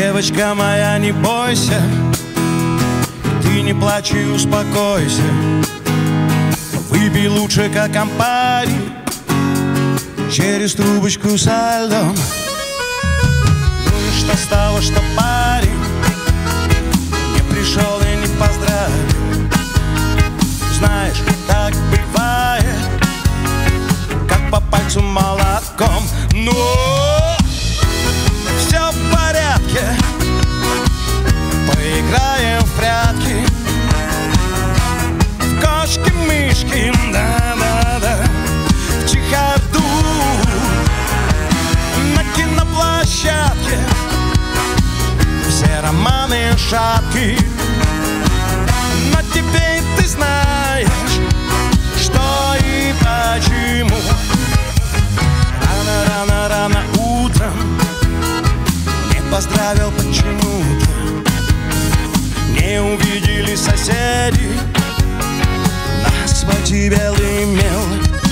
Девочка моя, не бойся, ты не плачь и успокойся. Выпей лучше, как Кампари, через трубочку со льдом. Ну и что с того, что парень не пришел и не поздравил? Знаешь, так бывает, как по пальцу молотком. Но все в порядке, поиграем в прятки, в кошки-мышки, да-да-да, в чехарду на киноплощадке. Все романы шатки, но теперь ты знаешь, что и почему. Рано-рано-рано утром не поздравил почему-то. Не увидели соседи на асфальте белый мел.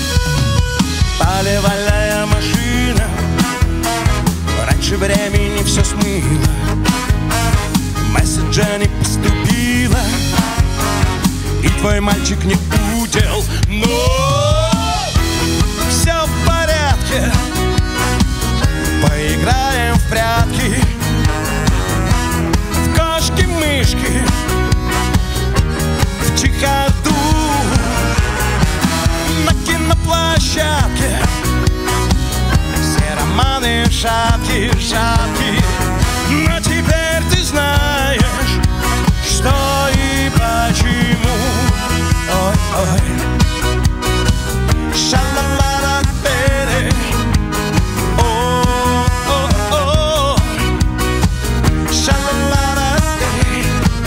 Полевая машина раньше времени все смыла. Месседжа не поступила, и твой мальчик не удел. Но все в порядке, поиграем в прятки, в кошки-мышки, в чехарду на киноплощадке. Все романы шапки, шапки, но теперь ты знаешь, что и почему. Ой-ой. Ша-ла-ла-ла-бе-де. О-о-о. Ша-ла-ла-ла-бе.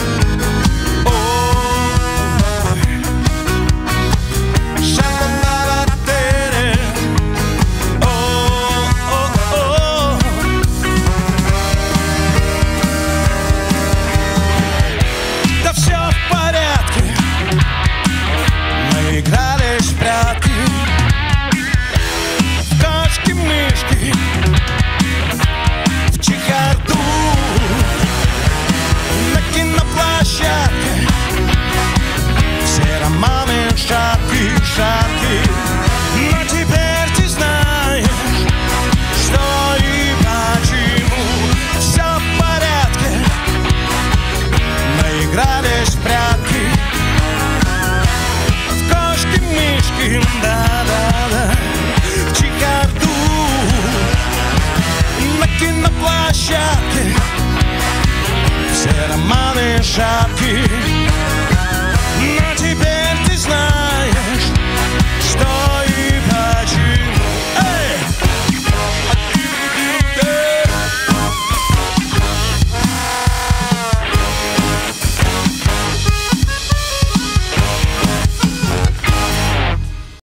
О-ой. Ша-ла-ла-ла-бе-де. О-о-о. Да все в порядке, наигрались в прятки, в кошки-мышки, в чехарду на киноплощадке. Все романы шапки, шапки, но теперь ты знаешь, что и почему. Все в порядке, наигрались в прятки, в кошки-мышки, да-да-да, в чехарду на киноплощадке. Все романы шапки.